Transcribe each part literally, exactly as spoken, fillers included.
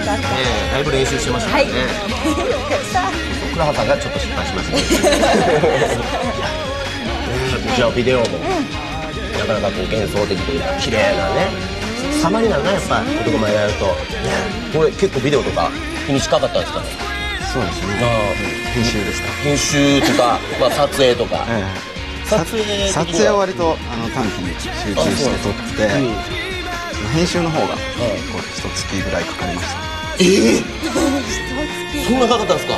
かった。 だいぶ練習してましたからね。倉葉さんがちょっと失敗しましたね。じゃあビデオもなかなかこう幻想的というか綺麗なね様になるな、やっぱ男前やると。これ結構ビデオとか日にちかかったんですかね。 そうですね。編集ですか。 編集とかまあ撮影とか。 撮影撮影は割とあの短期に集中して撮って、編集の方が一月ぐらいかかりました。 ええ、そんなかかったんですか。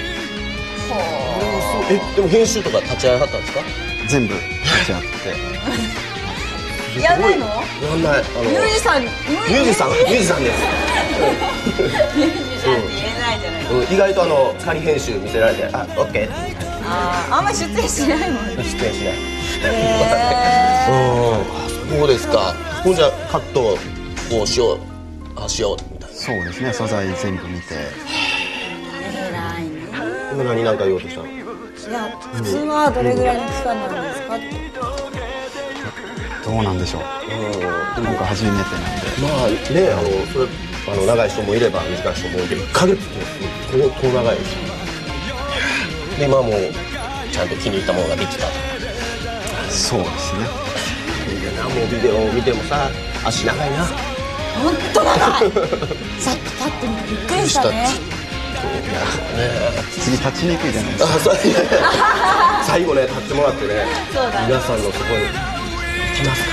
え、でも編集とか立ち会いはったんですか。 全部立ち会ってやんないの。 やんない。 ミュージさん、 ミュージさん、ミュージさんです。 ミュージさんって言えないじゃないですか。 意外とあの仮編集見せられて、あ、オッケー。 ああ、あんまり出演しないもんね。 出演しない。 へー、そうですか。ほんじゃカットをしよう、あしようみたいな。 そうですね。素材全部見て。 偉いね。 今何なんか言おうとしたの。 いや、普通はどれぐらいの期間なんですかって。 どうなんでしょう。今回初めてなんで。 まあね、あのそれあの長い人もいれば短い人もいればいっかげつってこうこう長いです。で、まあもうちゃんと気に入ったものができた。 そうですね。 いやな、もうビデオを見てもさ、足長いな。 本当長い。さっき立ってみてびっくりしたね。 次立ちにくいじゃないですか。 最後ね、立ってもらってね、皆さんのそこに来ますから。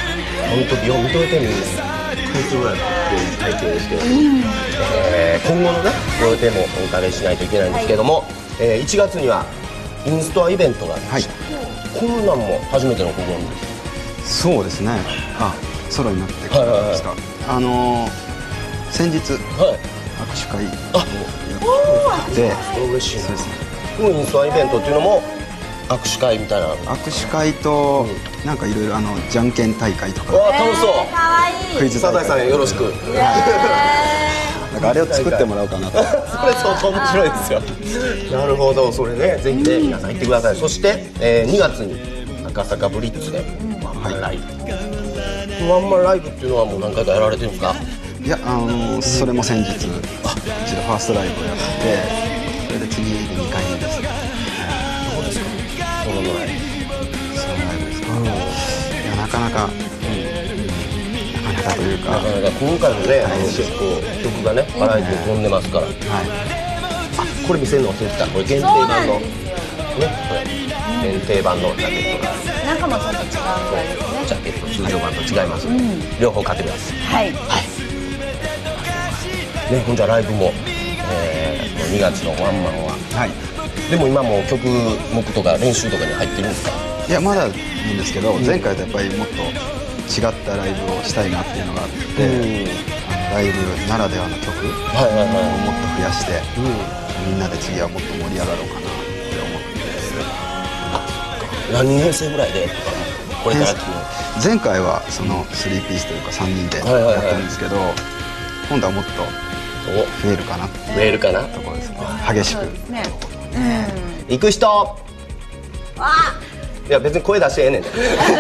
本当美容見といてみんな。いっかげつぐらい体験して、えー、今後のねご予定もお伺いしないといけないんですけども、はい、えー、いちがつにはインストアイベントがありました。はい、こんなんも初めての試みです。 そうですね。あ、ソロになってきました。あのー、先日、はい、握手会をやって、 嬉しいですね。このインストアイベントっていうのも握手会みたいな。握手会と、うん、なんかいろいろあのじゃんけん大会とか。 わあ、楽しそう。 クイズ大会。 サザエさんよろしく。 なんかあれを作ってもらおうかなと。それ相当面白いですよ。なるほど、それね、ぜひね皆さん行ってください。そして、えー、にがつに赤坂ブリッツでワンマンライブ。ワンマンライブっていうのはもう何回かやられてるんですか。 いや、あのー、それも先日一度ファーストライブをやって、それで次でにかいめですね。 どうですか、そのライブ。 そのライブですか。いや、なかなか、なかなかというか、 なかなか今回もね、あの結構曲がねバラエティー飛んでますから。はい。あ、これ見せるの忘れてた。これ限定版のね、これ限定版のジャケットが中もちょっと違うぐらいですね。 ジャケット通常版と違いますので、両方買ってください。はい。はい。ね、ほんじゃライブも、えー、にがつのワンマンは、はい、でも今も曲目とか練習とかに入ってるんですか。 いや、まだなんですけど、うん、前回とやっぱりもっと違ったライブをしたいなっていうのがあって、うん、あのライブならではの曲をもっと増やして、うん、みんなで次はもっと盛り上がろうかなって思って。 何年生ぐらいでこれから前回はそのスリーピースというかさんにんでやってるんですけど、今度はもっと増えるかなって増えるかなところですね。激しく、ね、 うん、行く人。いや、別に声出してええねん。行く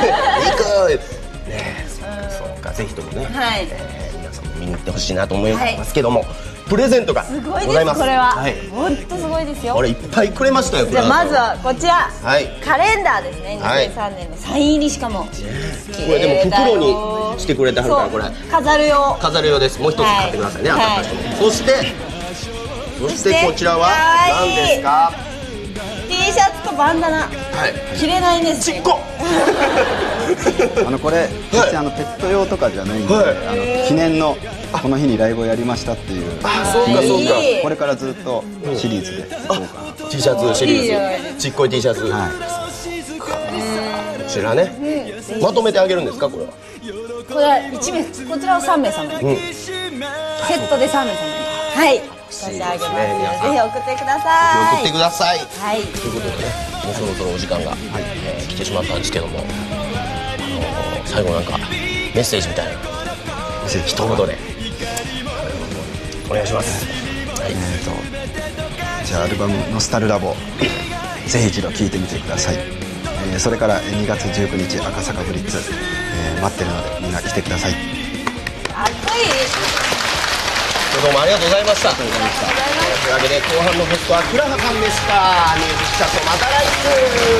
ね。そうか、ぜひともね、はい、えー、皆さんも見に行ってほしいなと思いますけども、はい、プレゼントがございます。 これは本当すごいですよ。 これいっぱいくれましたよ。 じゃあまずはこちら、 はい、 カレンダーですね。にせんさんねんのサイン入り、しかもこれでも袋にしてくれてはるから、これ飾る用飾る用です。もう一つ買ってくださいね、当たった人も。そしてそしてこちらは何ですか。 T シャツとバンダナ、はい、着れないね。 ちっこあのこれ別にあのペット用とかじゃないんで、はい、あの記念のこの日にライブをやりましたっていう。 あ、そうかそうか。 これからずっとシリーズでいこうかなと。 T シャツシリーズ、ちっこい T シャツ、はい、こちらね、うん、まとめてあげるんですか。これはこれはいちめい、こちらはさんめいさまに、うん、セットでさんめいさまに、はい、差し上げますので、ぜひ送ってください。 送ってください。 はい。 ということでね、もうそろそろお時間が、はい、えー、来てしまったんですけども、あのー、最後なんかメッセージみたいな一言でお願いします。はい、えーとじゃあアルバム「ノスタルラボ」ぜひ一度聴いてみてください。えー、それからにがつじゅうくにち赤坂ブリッツ、えー、待ってるのでみんな来てください。かっこいい。 どうもありがとうございました。というわけで後半のゲストは倉葉さんでした。ミュージックチャットまた来週。